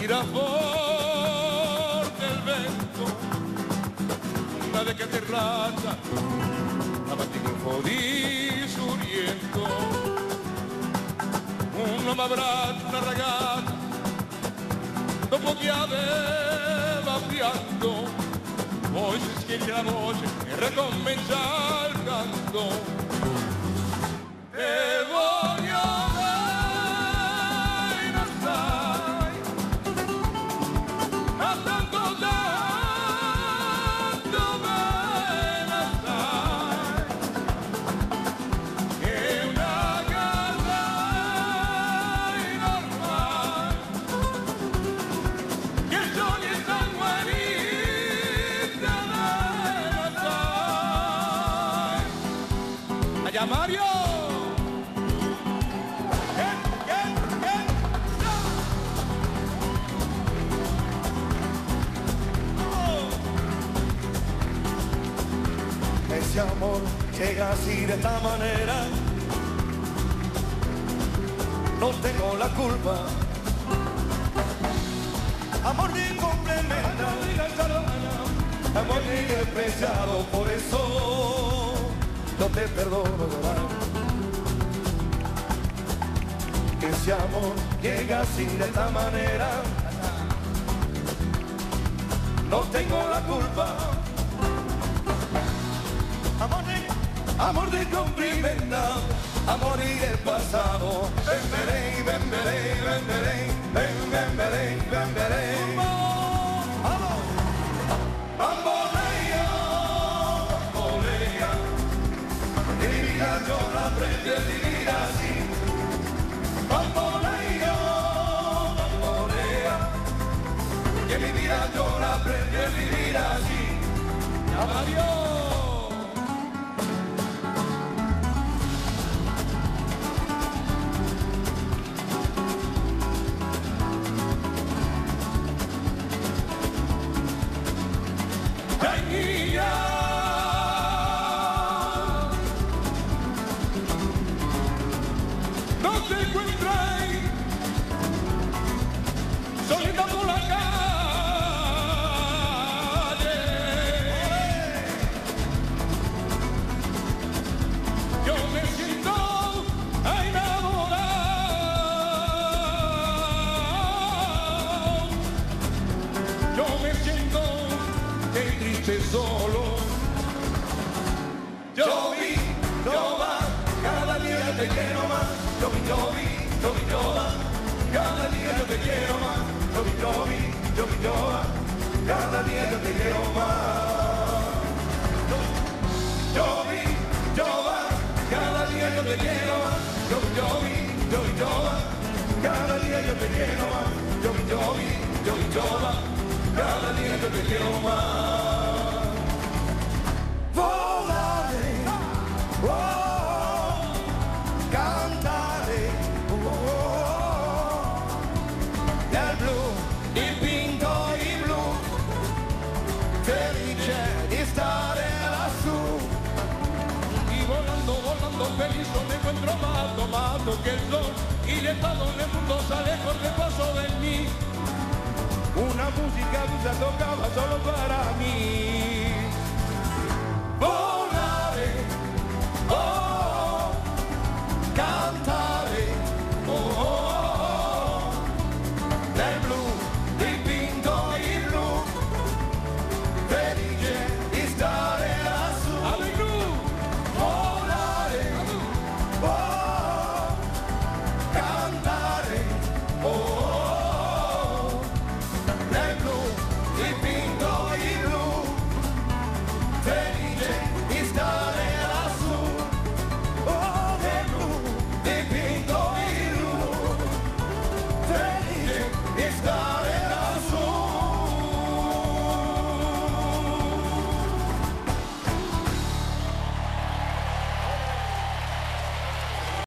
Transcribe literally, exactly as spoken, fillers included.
tira fuerte el vento, una de que te rata, la mattina di suriento, uno mi abbraccia, una ragazza, dopo che aveva pianto, poi si schiaccia la voce e ricomincia il canto. E voglio bene assai, ma tanto tanto bene assai, che una casa normale, che il sogno è sanguinita bene assai. Allá Mario! Ese amor llega así de esta manera, no tengo la culpa. Amor de complementa, amor de despreciado, por eso no te perdono llorar. Ese amor llega así de esta manera, no tengo la culpa. Amor de, amor de comprimenda, amor y del pasado. Ven, veré, ven, veré, ven, veré, ven, ven, veré, ven, veré. ¡Vamos! Bambolea, bambolea, y mi vida yo la aprendí a vivir así. Bambolea, bambolea, y mi vida yo la aprendí a vivir así. ¡Adiós! No te encuentras solita por la calle. Yo me siento enamorado. Yo me siento triste solo. Yo vi, yo va, cada día te quiero más. Yo vi, yo vi, yo vi, yo va, cada día yo te quiero más. Yo vi, yo vi, yo vi, yo va, cada día yo te quiero más. Yo vi, yo va, cada día yo te quiero más. Yo vi, yo vi, yo vi, yo va, cada día yo te quiero más. Yo vi, yo vi, yo vi, yo va, cada día yo te quiero más. Volare, oh, cantare, oh, nel blu, dipinto in blu, felice di stare lassù. Y volando, volando feliz me encuentro más tomado que el sol. Y de todo el mundo sale por el paso de mí. Una música dulce toca